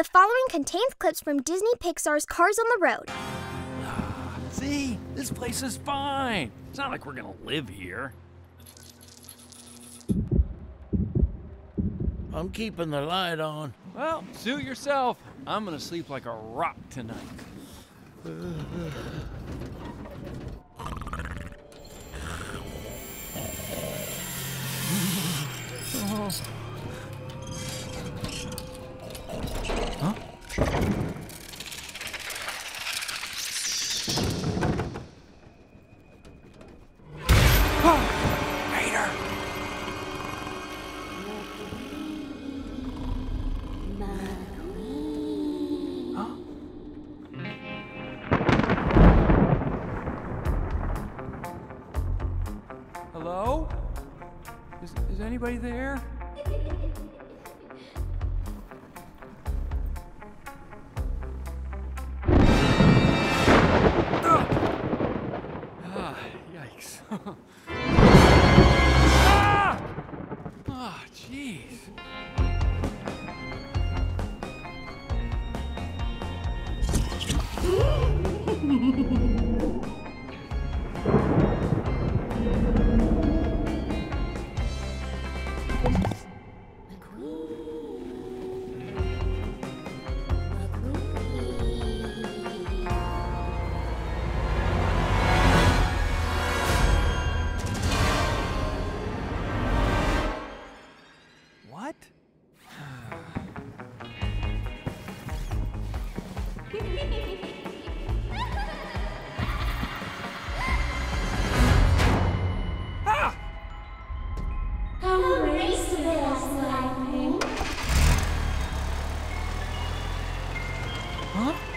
The following contains clips from Disney Pixar's Cars on the Road. See? This place is fine. It's not like we're gonna live here. I'm keeping the light on. Well, suit yourself. I'm gonna sleep like a rock tonight. Huh? Raider! Huh? Hello? Is anybody there? Yikes. Ah, jeez. What? Ah! Come race with us, Lightning. Huh?